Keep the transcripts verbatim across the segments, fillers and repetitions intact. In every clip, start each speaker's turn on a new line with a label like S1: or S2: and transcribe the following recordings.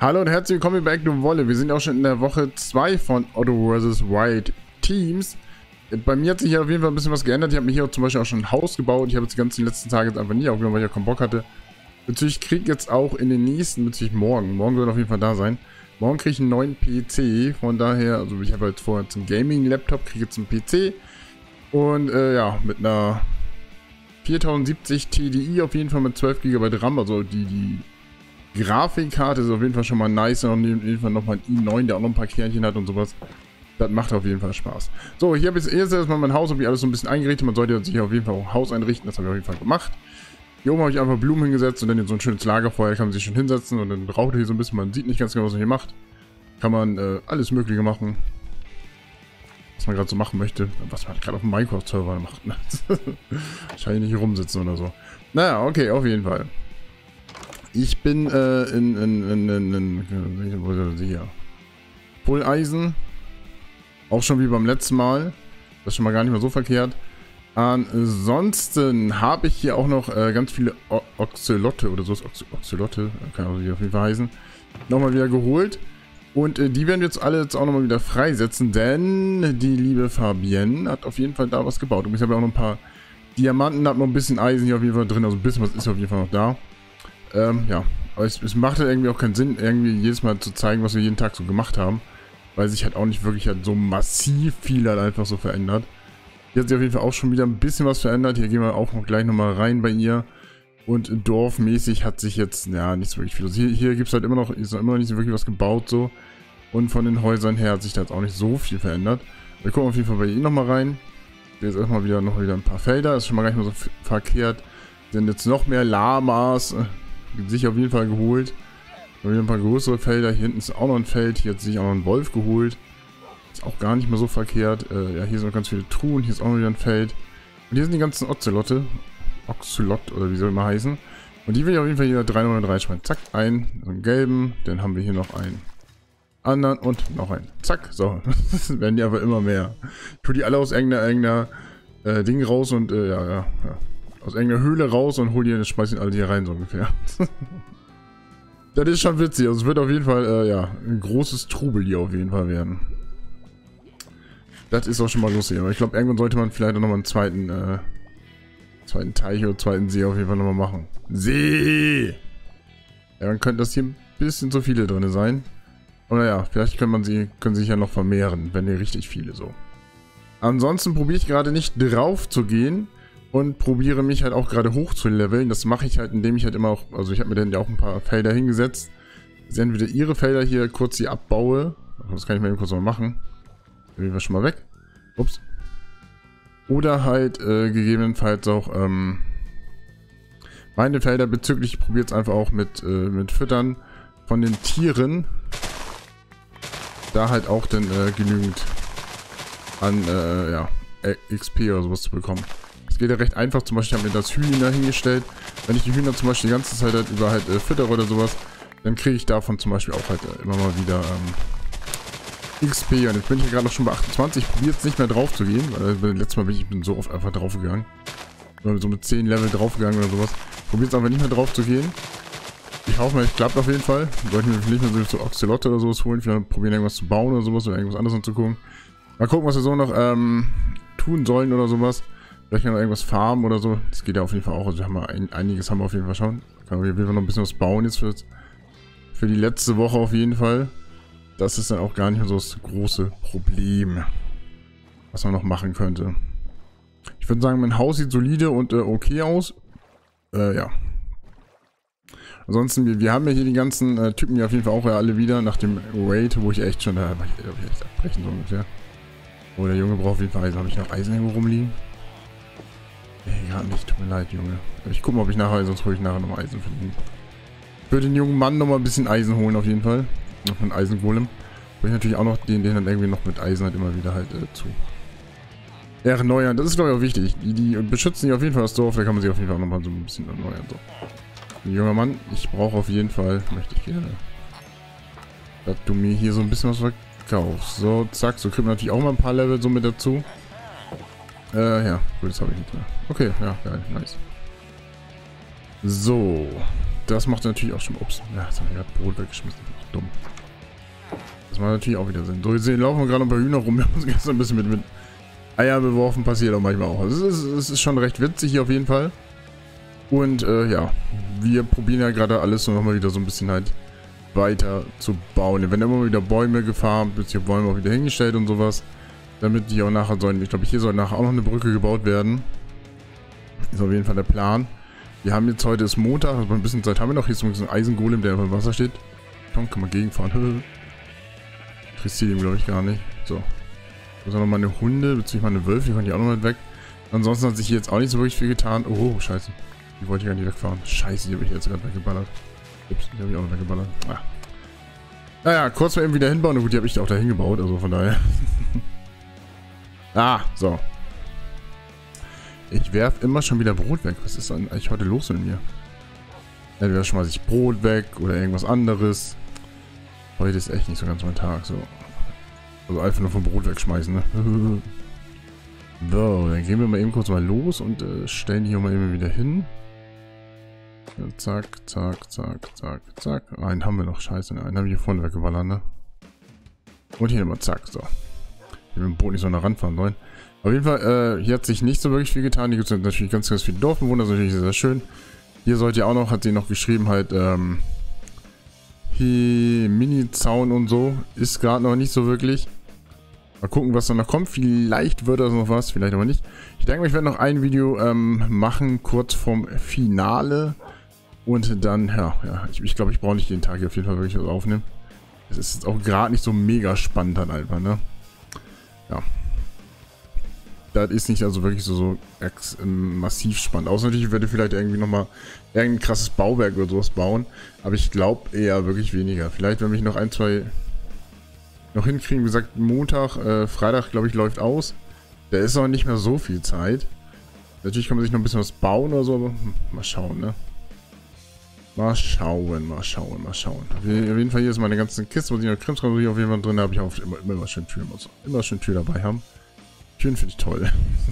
S1: Hallo und herzlich willkommen back to Wolle. Wir sind auch schon in der Woche zwei von Otto versus. White Teams. Bei mir hat sich hier auf jeden Fall ein bisschen was geändert. Ich habe mir hier zum Beispiel auch schon ein Haus gebaut. Ich habe jetzt die ganzen letzten Tage jetzt einfach nie aufgenommen, weil ich ja keinen Bock hatte. Bezüglich Krieg jetzt auch in den nächsten, bezüglich morgen. Morgen soll auf jeden Fall da sein. Morgen kriege ich einen neuen P C. Von daher, also ich habe jetzt vorher jetzt einen Gaming-Laptop, kriege jetzt einen P C. Und äh, ja, mit einer viertausendsiebzig T D I auf jeden Fall mit zwölf Gigabyte RAM. Also die, die Grafikkarte ist auf jeden Fall schon mal nice. Und auf jeden Fall nochmal ein i neun, der auch noch ein paar Kernchen hat und sowas. Das macht auf jeden Fall Spaß. So, hier habe ich jetzt erstmal mein Haus, habe ich alles so ein bisschen eingerichtet. Man sollte sich auf jeden Fall auch ein Haus einrichten. Das habe ich auf jeden Fall gemacht. Hier oben habe ich einfach Blumen hingesetzt und dann hier so ein schönes Lagerfeuer. Kann man sich schon hinsetzen und dann raucht hier so ein bisschen. Man sieht nicht ganz genau, was man hier macht. Kann man äh, alles Mögliche machen. Was man gerade so machen möchte. Was man gerade auf dem Minecraft-Server macht. Ne? Wahrscheinlich nicht hier rumsitzen oder so. Naja, okay, auf jeden Fall. Ich bin äh, in, in, in, in, in, wo ist hier? Pulleisen. Auch schon wie beim letzten Mal. Das ist schon mal gar nicht mehr so verkehrt. Ansonsten habe ich hier auch noch äh, ganz viele o Oxalotte oder so ist Ox Oxalotte, kann auch auf jeden Fall heißen, nochmal wieder geholt. Und äh, die werden wir jetzt alle jetzt auch nochmal wieder freisetzen, denn die liebe Fabienne hat auf jeden Fall da was gebaut. Und ich habe ja auch noch ein paar Diamanten, habe noch ein bisschen Eisen hier auf jeden Fall drin, also ein bisschen was ist auf jeden Fall noch da. Ähm, ja, aber es, es macht halt irgendwie auch keinen Sinn, irgendwie jedes Mal zu zeigen, was wir jeden Tag so gemacht haben. Weil sich halt auch nicht wirklich halt so massiv viel halt einfach so verändert. Hier hat sich auf jeden Fall auch schon wieder ein bisschen was verändert. Hier gehen wir auch noch gleich nochmal rein bei ihr. Und dorfmäßig hat sich jetzt, ja, nicht so wirklich viel. Also hier, hier gibt es halt immer noch, ist immer noch nicht so wirklich was gebaut so. Und von den Häusern her hat sich da jetzt auch nicht so viel verändert. Wir gucken auf jeden Fall bei ihr nochmal rein. Hier ist erstmal wieder noch wieder ein paar Felder. Das ist schon mal gar nicht mehr so verkehrt. Sind jetzt noch mehr Lamas. Äh, sich auf jeden Fall geholt. Wieder ein paar größere Felder. Hier hinten ist auch noch ein Feld. Hier hat sich auch noch ein Wolf geholt. Ist auch gar nicht mehr so verkehrt. Äh, ja, hier sind noch ganz viele Truhen. Hier ist auch noch wieder ein Feld. Und hier sind die ganzen Ozelotte. Oxalot oder wie soll immer heißen. Und die will ich auf jeden Fall hier drei Nummer drei schmeißen. Zack, einen. So einen gelben. Dann haben wir hier noch einen anderen und noch einen. Zack, so. Das werden die aber immer mehr. Ich tue die alle aus irgendeiner, irgendeiner äh, Ding raus und äh, ja, ja, ja. Aus irgendeiner Höhle raus und hol die und schmeiß ihn alle hier rein, so ungefähr. Das ist schon witzig. Also es wird auf jeden Fall, äh, ja, ein großes Trubel hier auf jeden Fall werden. Das ist auch schon mal lustig. Aber ich glaube, irgendwann sollte man vielleicht auch nochmal einen zweiten, äh, zweiten Teich oder zweiten See auf jeden Fall nochmal machen. See! Ja, dann könnte das hier ein bisschen zu viele drin sein. Oder ja, vielleicht kann man sie, können sich ja noch vermehren, wenn hier richtig viele so. Ansonsten probiere ich gerade nicht drauf zu gehen. Und probiere mich halt auch gerade hoch zu leveln. Das mache ich halt, indem ich halt immer auch, also ich habe mir dann ja auch ein paar Felder hingesetzt. Das sind entweder ihre Felder hier kurz die abbaue. Das kann ich mir eben kurz mal machen. Gehen wir schon mal weg. Ups. Oder halt äh, gegebenenfalls auch ähm, meine Felder bezüglich, ich probiere jetzt einfach auch mit, äh, mit Füttern von den Tieren. Da halt auch dann äh, genügend an äh, ja, X P oder sowas zu bekommen. Es geht ja recht einfach, zum Beispiel habe ich mir das Hühner hingestellt. Wenn ich die Hühner zum Beispiel die ganze Zeit halt über halt äh, füttere oder sowas, dann kriege ich davon zum Beispiel auch halt äh, immer mal wieder ähm, X P. Und jetzt bin ich gerade noch schon bei achtundzwanzig. Ich probiere jetzt nicht mehr drauf zu gehen, weil äh, letztes Mal bin ich bin so oft einfach drauf gegangen. Oder so mit zehn Level drauf gegangen oder sowas. Probiere jetzt einfach nicht mehr drauf zu gehen. Ich hoffe mal, es klappt auf jeden Fall. Sollte ich mir vielleicht mal so Oxalotte oder sowas holen. Vielleicht probieren irgendwas zu bauen oder sowas oder irgendwas anderes anzugucken. Mal gucken, was wir so noch ähm, tun sollen oder sowas. Vielleicht kann man irgendwas farmen oder so. Das geht ja auf jeden Fall auch. Also wir haben ein, einiges haben wir auf jeden Fall schon. Können wir auf jeden Fall noch ein bisschen was bauen jetzt für, für die letzte Woche auf jeden Fall. Das ist dann auch gar nicht mehr so das große Problem, was man noch machen könnte. Ich würde sagen, mein Haus sieht solide und äh, okay aus. Äh, ja. Ansonsten, wir, wir haben ja hier die ganzen äh, Typen ja auf jeden Fall auch ja alle wieder nach dem Raid, wo ich echt schon, da habe ich, hab ich echt abbrechen so ungefähr. Oh, der Junge braucht auf jeden Fall Eisen. Habe ich noch Eisen irgendwo rumliegen? Nee, gerade nicht. Tut mir leid, Junge. Ich gucke mal, ob ich nachher, sonst hole ich nachher nochmal Eisen für den. Für den jungen Mann nochmal ein bisschen Eisen holen, auf jeden Fall. Noch einen Eisengolem. Wo ich natürlich auch noch den, den dann irgendwie noch mit Eisen halt immer wieder halt äh, zu erneuern. Das ist, glaube ich, auch wichtig. Die, die beschützen sich auf jeden Fall das Dorf. Da kann man sich auf jeden Fall auch nochmal so ein bisschen erneuern. So. Ein junger Mann, ich brauche auf jeden Fall, möchte ich gerne, dass du mir hier so ein bisschen was verkaufst. So, zack. So kriegt man natürlich auch mal ein paar Level so mit dazu. Äh, ja, gut, das habe ich nicht mehr. Okay, ja, geil, nice. So, das macht natürlich auch schon. Ups, ja, jetzt habe ich gerade Brot weggeschmissen. Dumm. Das macht natürlich auch wieder Sinn. So, jetzt laufen wir gerade ein paar Hühner rum. Wir haben uns gestern ein bisschen mit, mit Eier beworfen. Passiert auch manchmal auch. Also es ist, es ist schon recht witzig hier auf jeden Fall. Und äh, ja, wir probieren ja gerade alles so nochmal wieder so ein bisschen halt weiter zu bauen. Wenn immer wieder Bäume gefarmt, bis hier Bäume auch wieder hingestellt und sowas. Damit die auch nachher sollen, ich glaube, hier soll nachher auch noch eine Brücke gebaut werden. Ist auf jeden Fall der Plan. Wir haben jetzt, heute ist Montag, also ein bisschen Zeit haben wir noch. Hier ist so ein Eisengolem, der einfach im Wasser steht. Komm, kann man gegenfahren. Interessiert ihn, glaube ich, gar nicht. So. Da sind noch mal eine Hunde, beziehungsweise meine Wölfe, die waren die auch noch nicht weg. Ansonsten hat sich hier jetzt auch nicht so wirklich viel getan. Oh, scheiße. Die wollte ich gar nicht wegfahren. Scheiße, die habe ich jetzt gerade weggeballert. Ups, die habe ich auch noch weggeballert. Ah. Naja, kurz mal eben wieder hinbauen. Und gut, die habe ich auch da hingebaut, also von daher. Ah, so. Ich werfe immer schon wieder Brot weg. Was ist denn eigentlich heute los mit mir? Entweder schmeiße ich Brot weg oder irgendwas anderes. Heute ist echt nicht so ganz mein Tag. So. Also einfach nur vom Brot wegschmeißen, ne? So, dann gehen wir mal eben kurz mal los und äh, stellen die hier mal eben wieder hin. Ja, zack, zack, zack, zack, zack. Einen haben wir noch. Scheiße, einen haben wir hier vorne weggeballert, ne? Und hier nochmal zack, so. Wir mit dem Boot nicht so nah ranfahren sollen. Auf jeden Fall, äh, hier hat sich nicht so wirklich viel getan. Hier gibt es natürlich ganz, ganz viele Dorfbewohner. Das ist natürlich sehr, sehr schön. Hier sollt ihr auch noch, hat sie noch geschrieben, halt, ähm, hier Mini-Zaun und so. Ist gerade noch nicht so wirklich. Mal gucken, was da noch kommt. Vielleicht wird das noch was, vielleicht aber nicht. Ich denke, ich werde noch ein Video ähm, machen, kurz vorm Finale. Und dann, ja, ja ich, ich glaube, ich brauche nicht jeden Tag hier auf jeden Fall wirklich was aufnehmen. Es ist jetzt auch gerade nicht so mega spannend dann einfach, ne? Ja. Das ist nicht also wirklich so, so ex, ähm, massiv spannend. Außer natürlich werde ich vielleicht irgendwie nochmal irgendein krasses Bauwerk oder sowas bauen. Aber ich glaube eher wirklich weniger. Vielleicht, wenn mich noch ein, zwei noch hinkriegen. Wie gesagt, Montag, äh, Freitag, glaube ich, läuft aus. Da ist auch nicht mehr so viel Zeit. Natürlich kann man sich noch ein bisschen was bauen oder so, aber hm, mal schauen, ne? Mal schauen, mal schauen, mal schauen. Auf jeden Fall, hier ist meine ganzen Kisten, wo ich noch Krimskrams auf jeden Fall drin habe. Ich auch immer, immer, immer schön Türen, muss immer schön Tür dabei haben. Türen finde ich toll.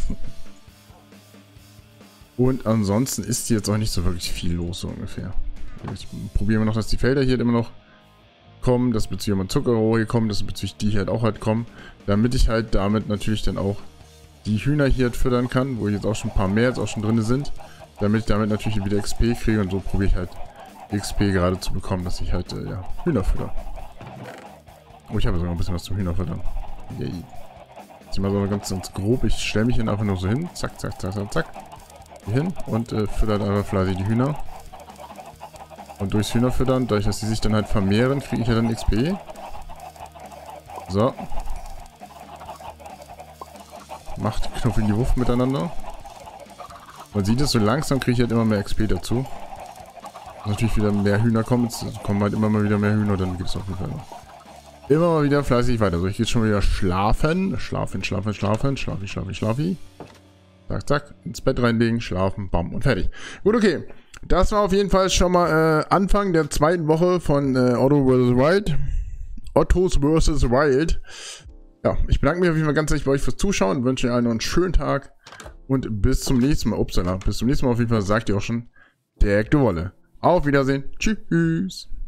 S1: Und ansonsten ist hier jetzt auch nicht so wirklich viel los, so ungefähr. Jetzt probieren wir noch, dass die Felder hier immer noch kommen, dass bezüglich mein Zuckerrohr hier kommen, dass bezüglich die halt auch halt kommen, damit ich halt damit natürlich dann auch die Hühner hier halt füttern kann, wo jetzt auch schon ein paar mehr jetzt auch schon drin sind, damit ich damit natürlich wieder X P kriege und so probiere ich halt X P gerade zu bekommen, dass ich halt, äh, ja, Hühner fütter. Oh, ich habe sogar ein bisschen was zum Hühnerfüttern. Yay. Jetzt mal so ganz, ganz grob, ich stelle mich hier einfach nur so hin, zack, zack, zack, zack, zack, hier hin und äh, füttert einfach fleißig die Hühner. Und durchs Hühnerfüttern, dadurch, dass die sich dann halt vermehren, kriege ich ja dann X P. So. Macht knuffige Wuff miteinander. Man sieht es, so langsam kriege ich halt immer mehr X P dazu. Natürlich wieder mehr Hühner kommen, jetzt kommen halt immer mal wieder mehr Hühner, dann gibt es auf jeden Fall noch. Immer mal wieder fleißig weiter. So, ich gehe schon wieder schlafen. Schlafen, schlafen, schlafen, schlafi, schlafi, schlafi. Zack, zack, ins Bett reinlegen, schlafen, bam und fertig. Gut, okay. Das war auf jeden Fall schon mal äh, Anfang der zweiten Woche von äh, Otto versus. Wild. Ottos versus. Wild. Ja, ich bedanke mich auf jeden Fall ganz herzlich bei euch fürs Zuschauen. Wünsche euch allen noch einen schönen Tag. Und bis zum nächsten Mal. Upsala, bis zum nächsten Mal auf jeden Fall. Sagt ihr auch schon, der Ekte Wolle. Auf Wiedersehen. Tschüss.